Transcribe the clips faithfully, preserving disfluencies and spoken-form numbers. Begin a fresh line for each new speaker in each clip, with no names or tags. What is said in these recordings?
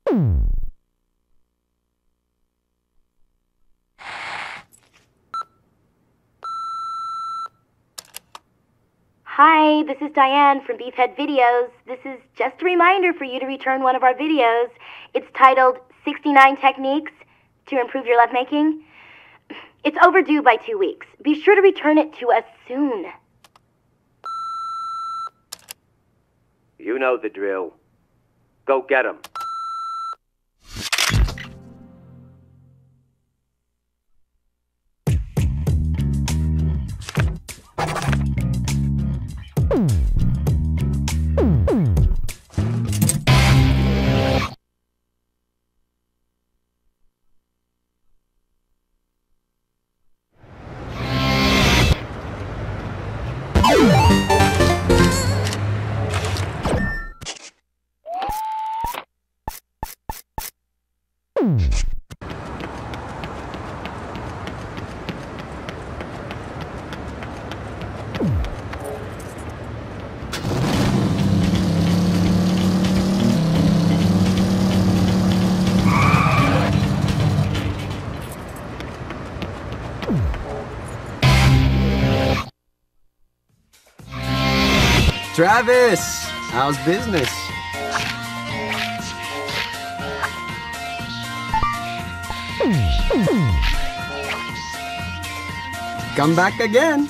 Hi, this is Diane from Beefhead Videos. This is just a reminder for you to return one of our videos. It's titled sixty-nine Techniques to Improve Your Lovemaking. It's overdue by two weeks. Be sure to return it to us soon.
You know the drill. Go get 'em.
Travis, how's business? Come back again.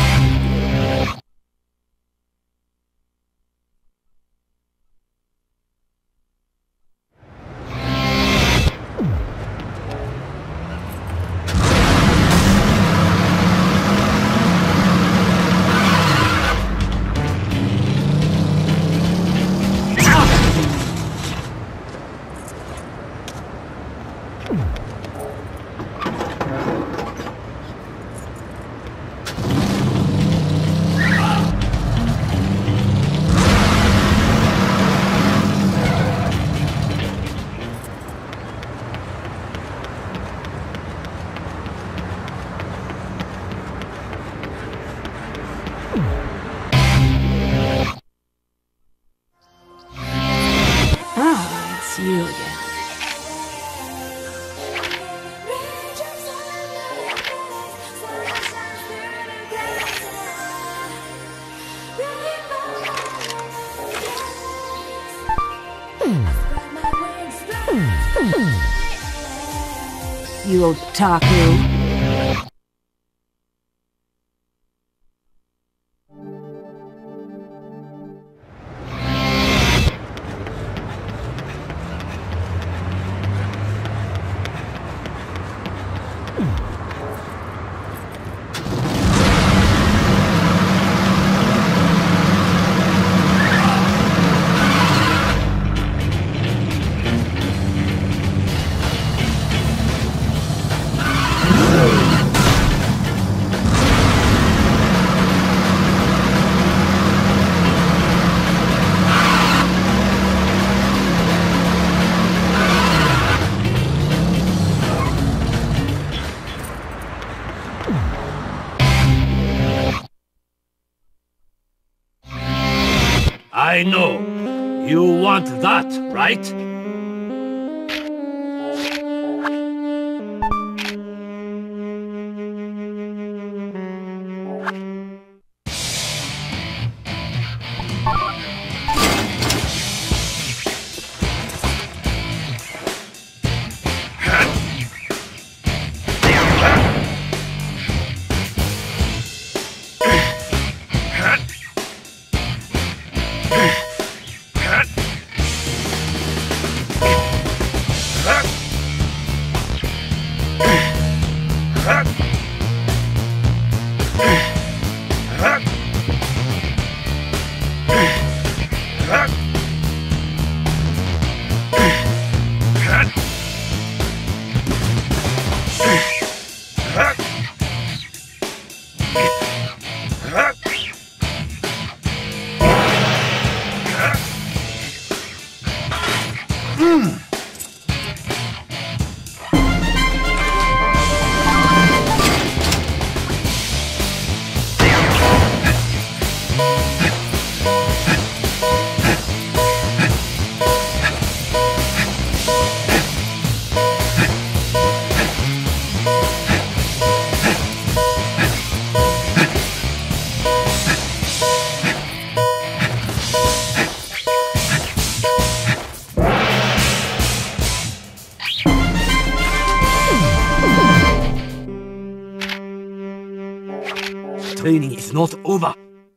You again. You otaku.
I know. You want that, right? training is not over.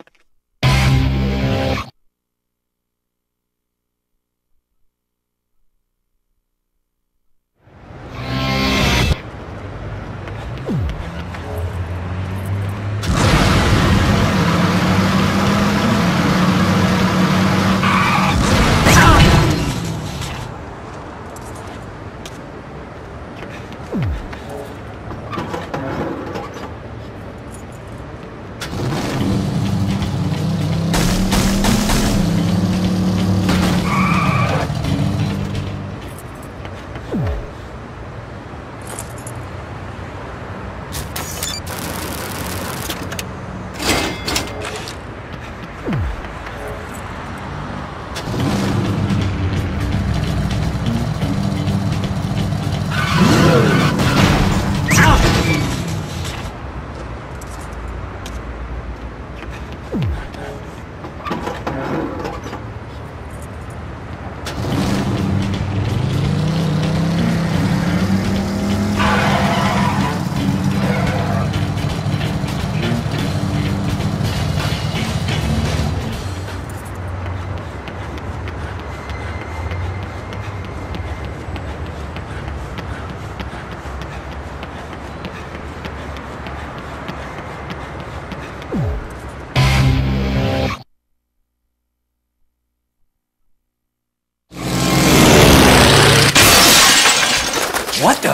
What the?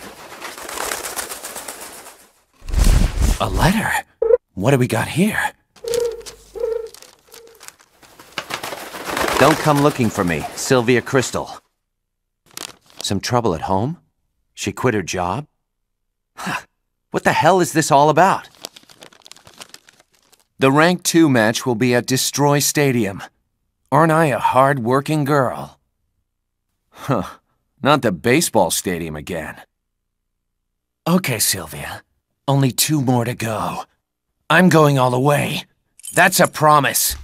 A letter? What do we got here? Don't come looking for me, Sylvia Crystal. Some trouble at home? She quit her job? Huh. What the hell is this all about? The Rank two match will be at Destroy Stadium. Aren't I a hard-working girl? Huh. Not the baseball stadium again. Okay, Sylvia. Only two more to go. I'm going all the way. That's a promise.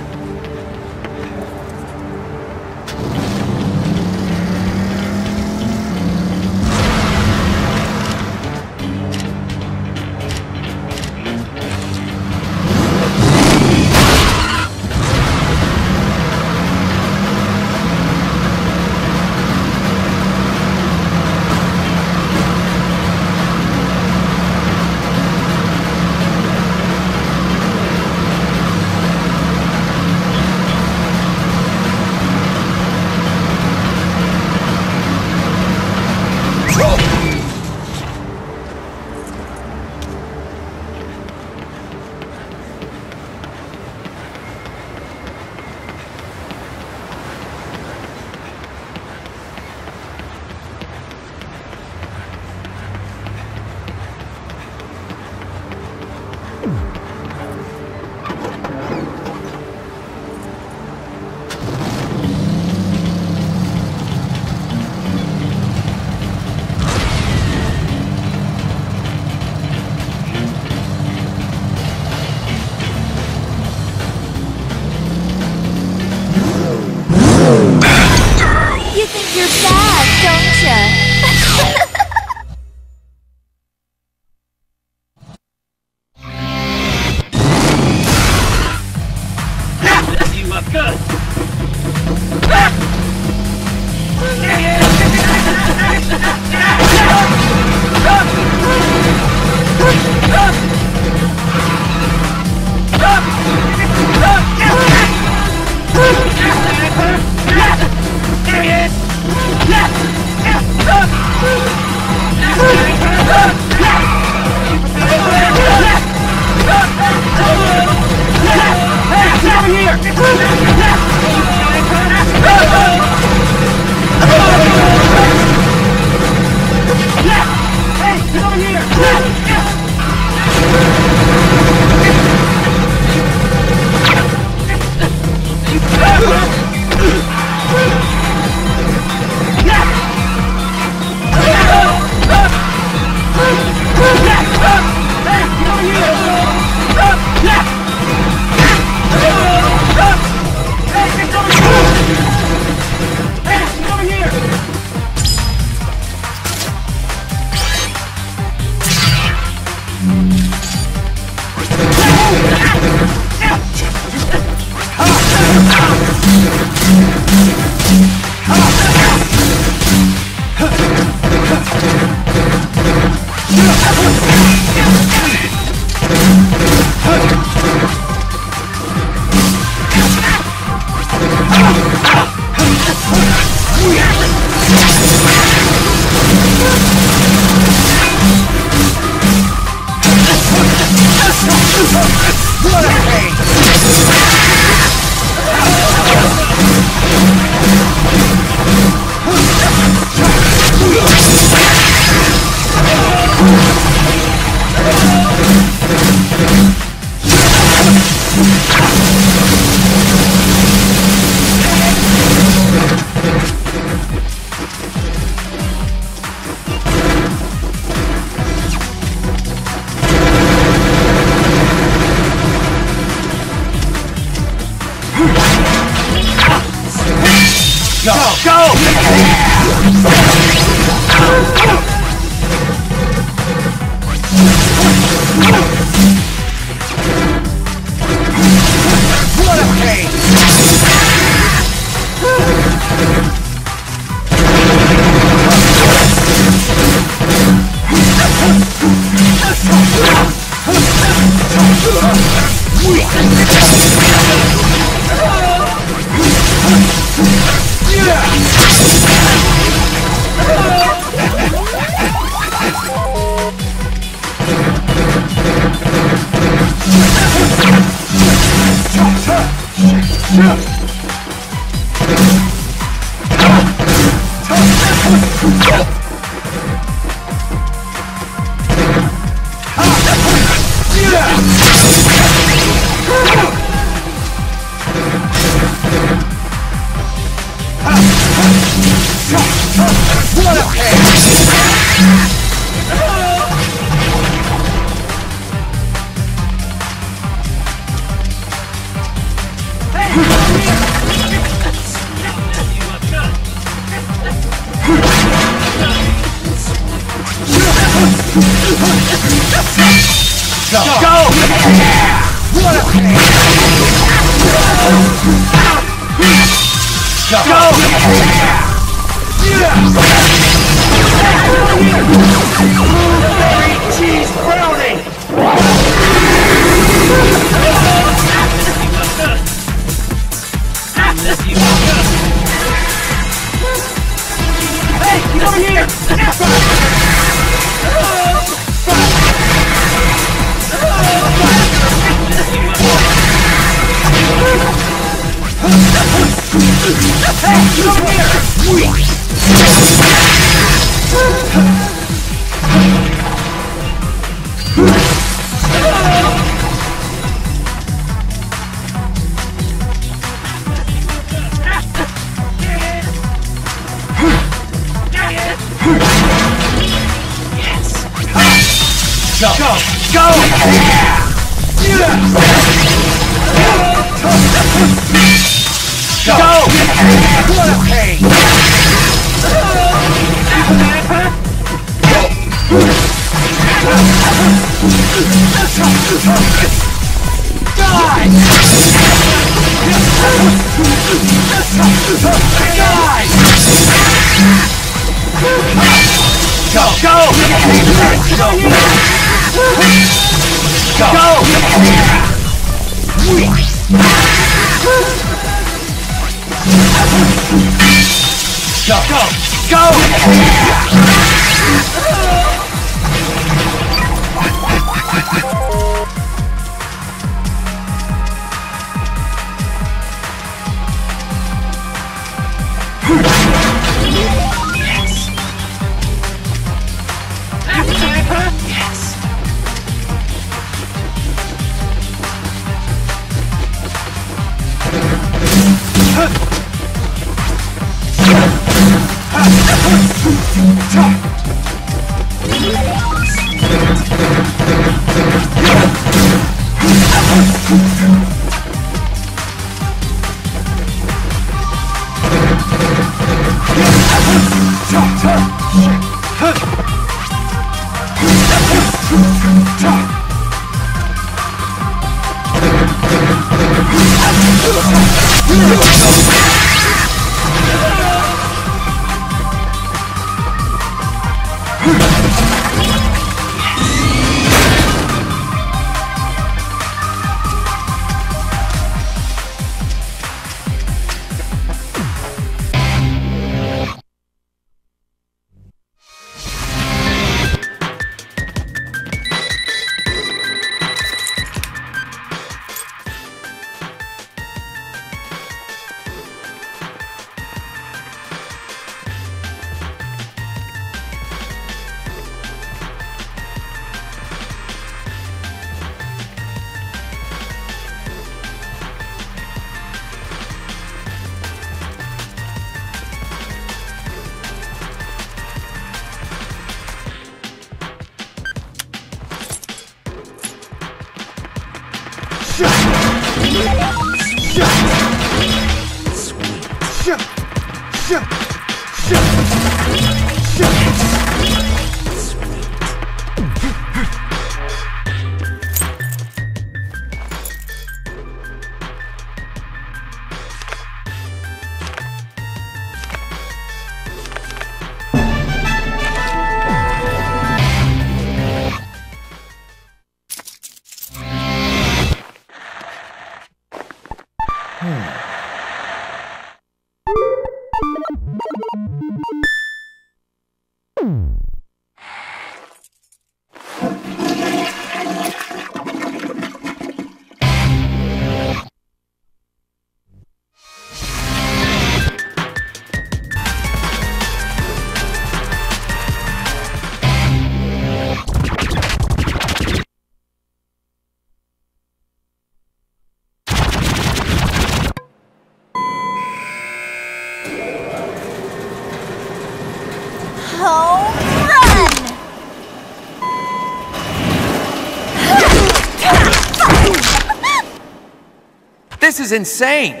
This is insane!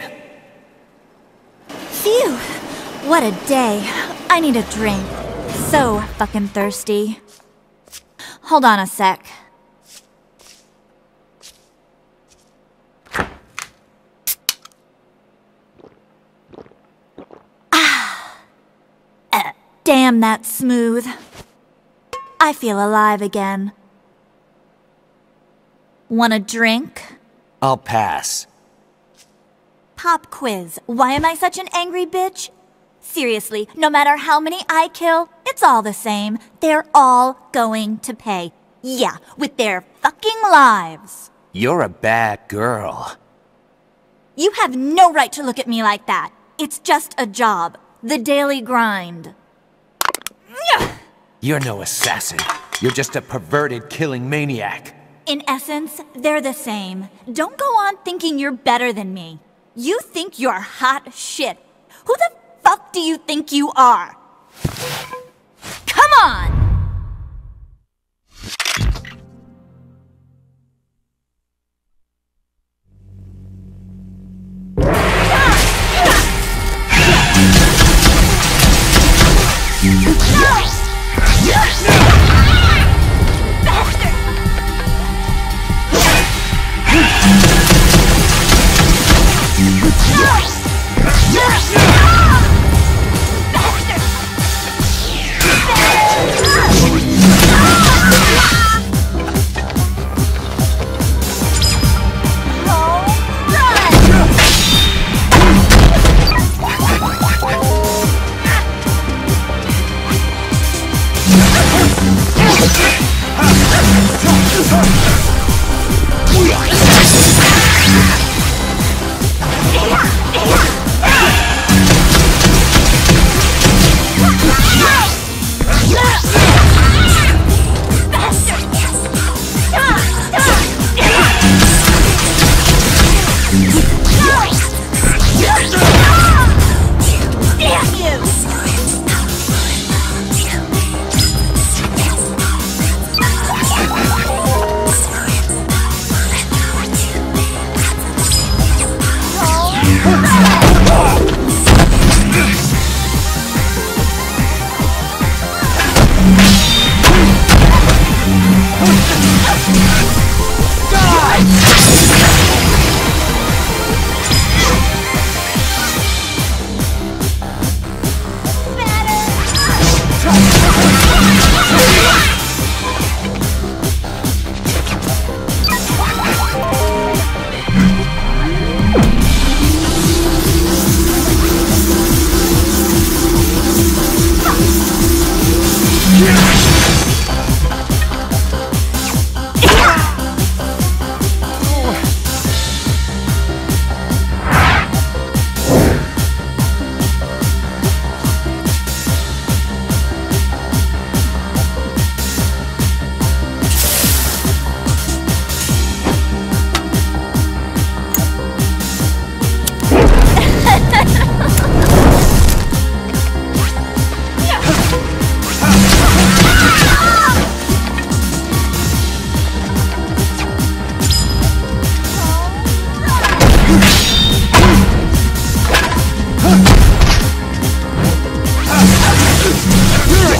Phew! What a day. I need a drink. So fucking thirsty. Hold on a sec. Ah! Uh, damn, that's smooth. I feel alive again. Want a drink?
I'll pass.
Pop quiz. Why am I such an angry bitch? Seriously, no matter how many I kill, it's all the same. They're all going to pay. Yeah, with their fucking lives.
You're a bad girl.
You have no right to look at me like that. It's just a job. The daily grind.
You're no assassin. You're just a perverted killing maniac.
In essence, they're the same. Don't go on thinking you're better than me. You think you're hot shit. Who the fuck do you think you are? Come on! Ah!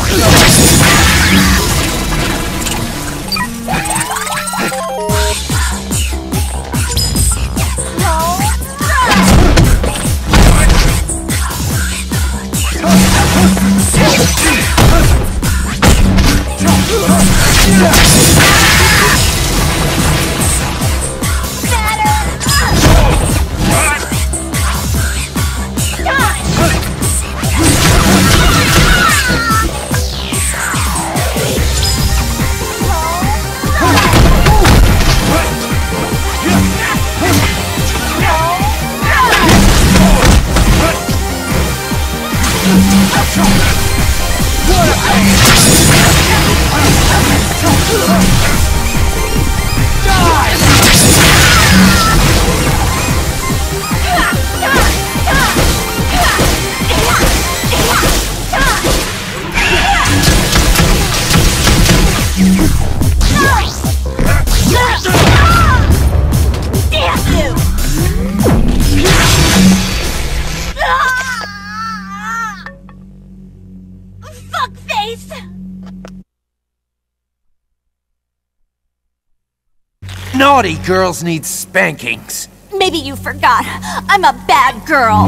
Naughty girls need spankings.
Maybe you forgot. I'm a bad girl.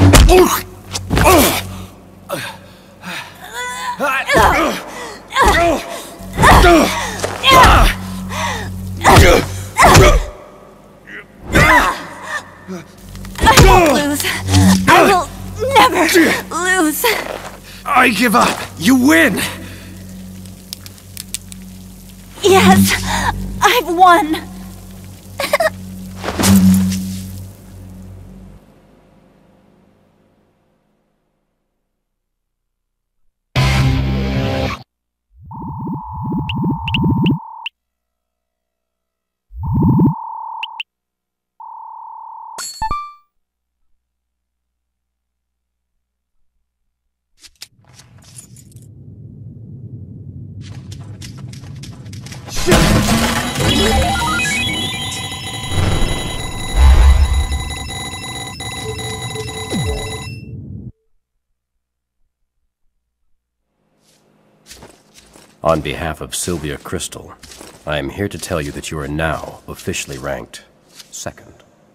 I won't lose. I will never lose.
I give up. You win.
Yes, I've won.
On behalf of Sylvia Crystal, I am here to tell you that you are now officially ranked second.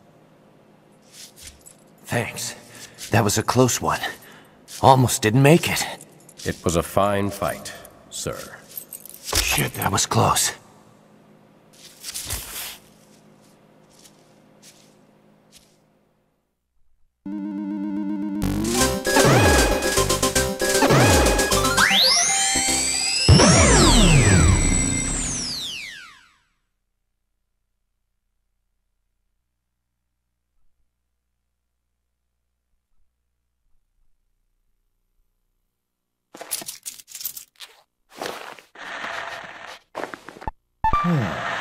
Thanks. That was a close one. Almost didn't make it.
It was a fine fight, sir.
Shit, that was close. Hmm.